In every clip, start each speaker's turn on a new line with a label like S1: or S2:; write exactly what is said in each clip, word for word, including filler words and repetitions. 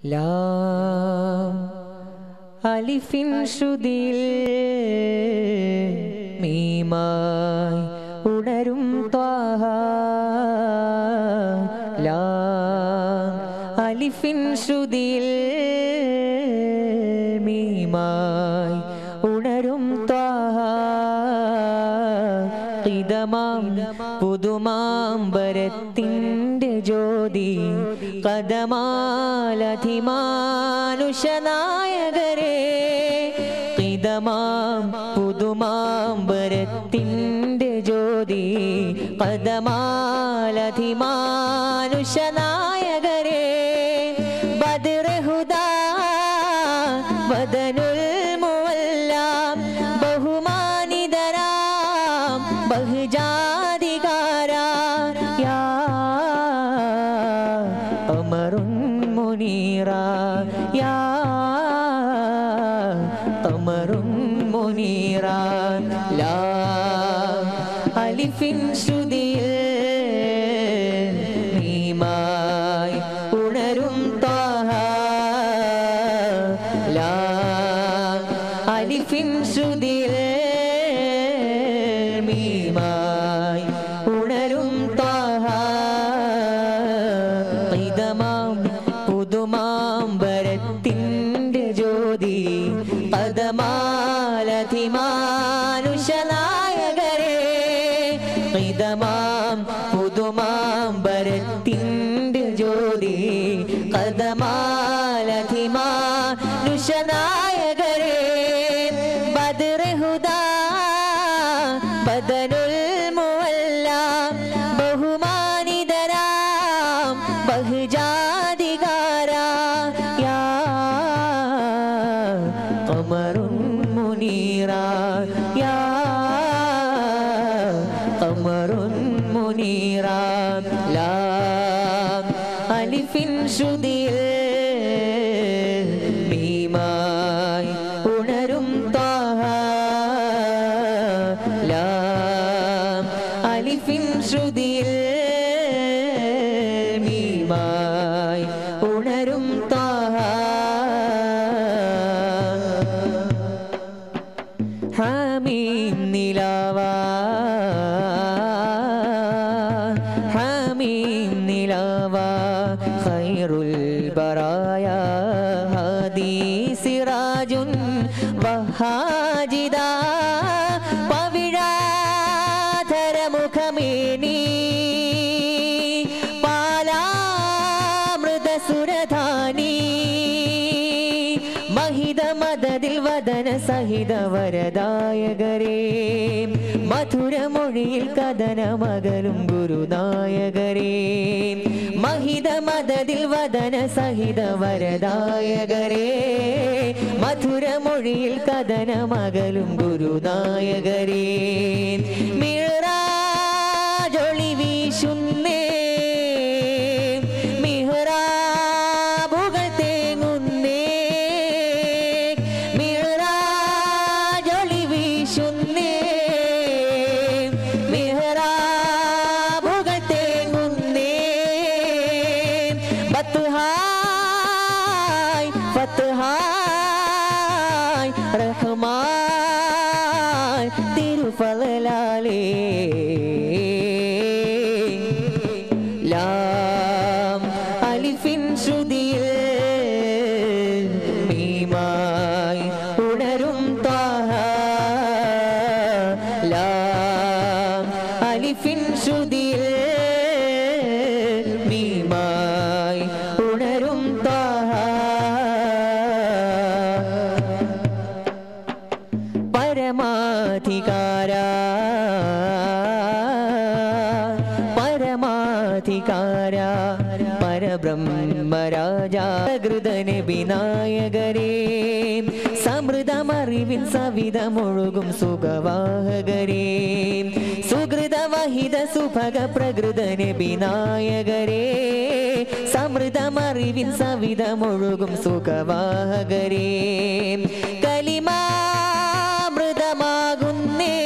S1: ലാം അലിഫിൻ ശ്രുതിയിൽ മീമായി ഉണരും ത്വാഹ. ലാം അലിഫിൻ ശ്രുതിയിൽ മീമായി ഉണരും ത്വാഹ. ഖിദമാം പുതുമാമ്പരത്തിൻ്റെ ജ്യോതി കദമാലധിമാനുഷനായകരെ. ഖിദമാം പുതുമാമ്പരത്തിൻ്റെ ജ്യോതി കദമാലധിമാനുഷനായകരെ. ബദ്ർ ഹുദാ ബദനുൽ മുവല്ലാം ബഹുമാനിതരാം ബഹുജാതികാരാ. യാ ഖമറുൻ മുനീറാ യാ ഖമറുൻ മുനീറാ. ലാം അലിഫിൻ ശ്രുതിയിൽ മീമായി ഉണരും ത്വാഹ. ലാം അലിഫിൻ ശ്രുതിയിൽ മീമായി ഉണരും ത്വാഹ. ഖിദമാം പുതുമാമ്പരത്തിൻ്റെ ജ്യോതി കദമാലധിമാനുഷനായകരെ. ഖിദമാം പുതുമാമ്പരത്തിൻ്റെ ജ്യോതി കദമാലധിമാനുഷനായകരെ. ബദ്ർ ഹുദാ ബദനുൽ മുവല്ലാം ബഹുമാനിതരാം ബഹുജാതികാരാ. യാ ഖമറുൻ മുനീറാ യാ ഖമറുൻ മുനീറാ. ലാം അലിഫിൻ ശ്രുതിയിൽ മീമായി ഉണരും ത്വാഹ. ലാം അലിഫിൻ ശ്രുതിയിൽ മീമായി ഉണരും ത്വാഹ. ഹാമീം നിലാവാ ഹാമീം നിലാവാ ഖൈറുൽ ബറായ ഹാദി സിറാജുൻ വഹാജിദാ. പവിഴാധര മുഖമേനി പാലാമൃത സുരധാനി. മഹിത മദദിൽ വദന സഹിത വരദായകരെ. മധുരമൊഴിയിൽ കഥനമകലും ഗുരുനായകരെ. മഹിത മദദിൽ വദന സഹിത വരദായകരെ. മധുരമൊഴിയിൽ കഥനമകലും ഗുരുനായകരെ. മിഹ്റാജൊളി വീശുന്നേ മിഹ്റാബുകൾ തേങ്ങുന്നേ. മിഹ്റാജൊളി വീശുന്നേ മിഹ്റാബുകൾ തേങ്ങുന്നേ. ബത്ഹായ് ഫത്ഹായ് റഹ്മാൻ തിരുഫളലാലേ. ലാം അലിഫിൻ ശ്രുതിയിൽ മീമായി ഉണരും ത്വാഹ. ലാം അലിഫിൻ ശ്രുതിയിൽ മീമായി ഉണരും ത്വാഹ. പരമാധികാരാ പരമാധികാരാ പരബ്രഹ്മരാജാ. ഹൃദന വിനായകരെ. സമൃദ്ധമറിവിൻ സവിധമൊഴുകും സുഖവാഹകരെ. സുഹൃതവഹിത സുഭഗ പ്രകൃതന വിനായകരെ. സമൃദ്ധമറിവിൻ സവിധമൊഴുകും സുഖവാഹകരെ. കലിമാമൃതമാകുന്നേ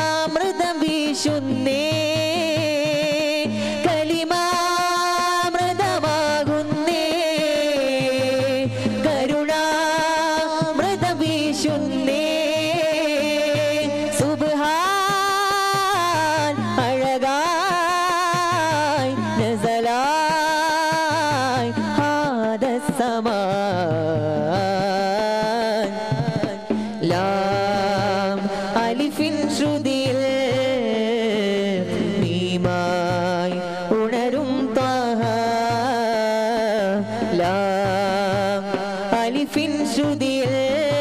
S1: കരുണാമൃതം വീശുന്നേ. കലിമാമൃത نزلاي هذا الزمان لام ألف ശ്രുതിയിൽ മീമായി ഉണരും ത്വാഹ ലാം അലിഫിൻ ശ്രുതിയിൽ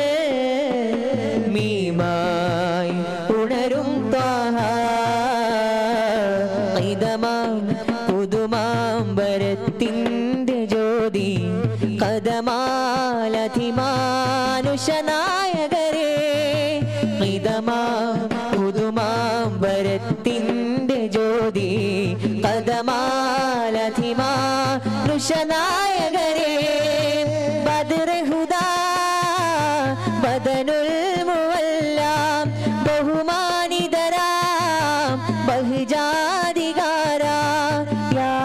S1: മീമായി ഉണരും ത്വാഹ ഖൈദമാം പുതുമാമ്പരത്തിൻ്റെ ജ്യോതി കദമാലധിമാനുഷനായകരേ ഖൈദമാം പുതുമാമ്പരത്തിൻ്റെ ജ്യോതി കദമാലധിമാനുഷനായകരേ ബദ്ർ ഹുദാ ബദനുൽ മുവല്ലാം ബഹുമാനിതരാം ബഹുജാതികാരാ യാ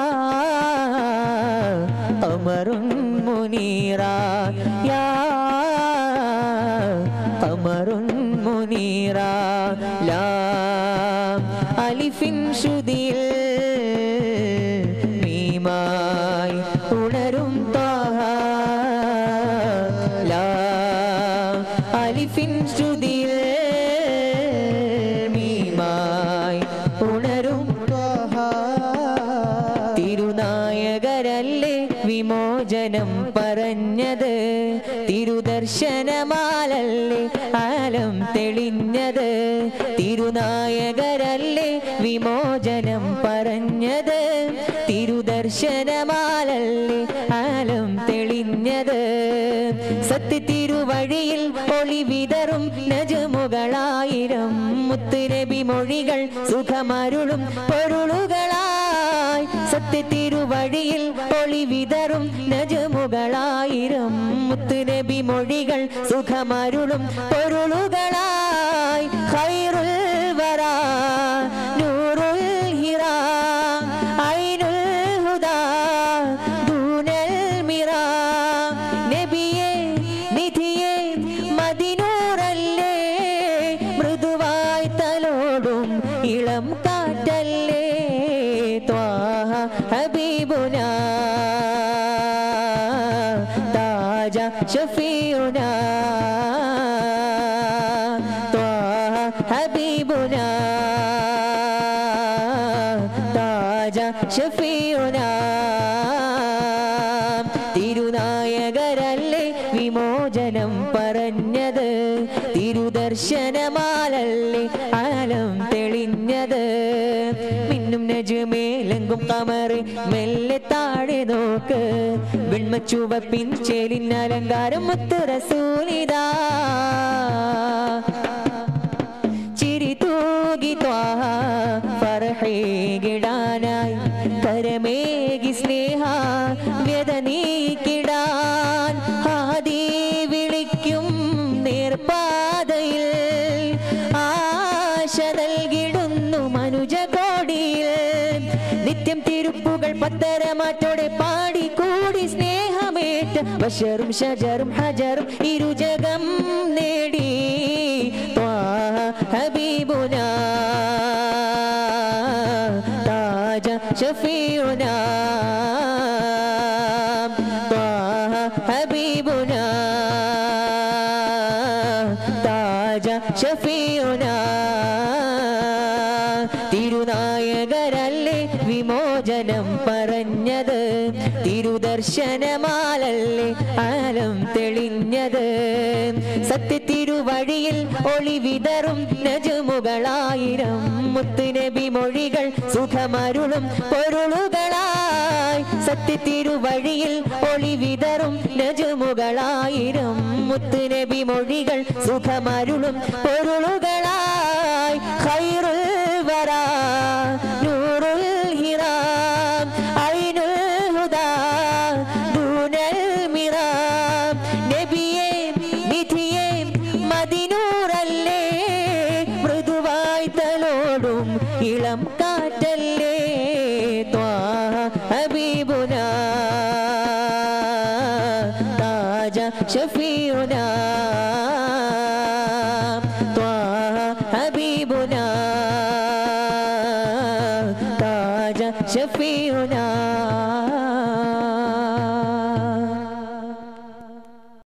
S1: ഖമറുൻ മുനീറാ യാ ഖമറുൻ മുനീറാ ലാം അലിഫിൻ ശ്രുതിയിൽ മീമായി ഉണരും ത്വാഹ ലാം അലിഫിൻ ശ്രുതിയിൽ മീമായി ഉണരും ത്വാഹ തിരുനായകരല്ലേ വിമോചനം പറഞ്ഞത് തിരുദർശനമാലല്ലേ ആലം തെളിഞ്ഞത് തിരുനായകരല്ലേ വിമോചനം പറഞ്ഞത് തിരുദർശനമാലല്ലേ ആലം തെളിഞ്ഞത് സത്യ തിരുവഴിയിൽ ഒളി വിതറും നജമുകളായിരം മുത്തുനബി മൊഴികൾ സുഖമരുളും പൊരുളുകളായി സത്യ തിരുവഴിയിൽ ഒളി വിതറും നജമുകളായിരം മുത്തുനബി മൊഴികൾ സുഖമരുളും പൊരുളുകളായി ഖൈറുൽ വറാ നൂറുൽ ഹിറാ ഐനുൽ ഹുദാ ദൂനൽ മിറാ നബിയേ നിധിയേ മദിനൂറല്ലേ മൃദുവായി തലോടും ഇളം കാറ്റല്ലേ ത്വാഹ ഹബീബുനാ താജ ഷഫീഉനാ ത്വാഹ ഹബീബുനാ താജ ഷഫീഉനാ തിരുനായകരല്ലേ വിമോചനം പറഞ്ഞത് തിരുദർശനമാലല്ലേ ആലം തെളിഞ്ഞത് മിന്നും നജുമേലെങ്കും കമറ് മെല്ലെ താഴെ നോക്ക് വെണ്മച്ചുവപ്പിൻ ചേലിൻ അലങ്കാരം മുത്ത് റസൂലിതാ ചിരി തൂകി ത്വാഹ ഫർഹേകിടാനായി കരമേകി സ്നേഹ വ്യത നീക്കിടാൻ ഹാദി വിളിക്കും നേർപ്പാതയിൽ ആശ നൽകിടുന്നു മനുജ കോടിയിൽ നിത്യം തിരുപ്പുകൾ പത്തരമാറ്റോടെ പാടിക്കൂടി സ്നേഹമേറ്റ് ബഷറും ഷജറും ഹജറും ഇരുജകം നേടി ത്വാഹ ഹബീബുനാ താജ ഷഫീഉനാ ത്വാഹ ഹബീബുനാ താജ ഷഫീഉനാ തിരുനായകരല്ലേ വിമോചനം പറഞ്ഞത് തിരുദർശനമാലല്ലേ ആലം തെളിഞ്ഞത് സത്യ തിരുവഴിയിൽ ഒളി വിതറും നജമുകളായിരം മുത്തുനബി മൊഴികൾ സുഖമരുളും പൊരുളുകളായി സത്യ തിരുവഴിയിൽ ഒളി വിതറും നജമുകളായിരം മുത്തുനബി മൊഴികൾ സുഖമരുളും പൊരുളുകളായി ഖൈറുൽ വറാ നൂറുൽ ഹിറാ ഐനുൽ ഹുദാ ദൂനൽ മിറാ നബിയേ നിധിയേ മദിനൂറല്ലേ മൃദുവായി തലോടും ഇളം കാറ്റല്ലേ ത്വാഹ ഹബീബുനാ താജ ഷഫീഉനാ ത്വാഹ ഹബീബുനാ താജ شفيعنا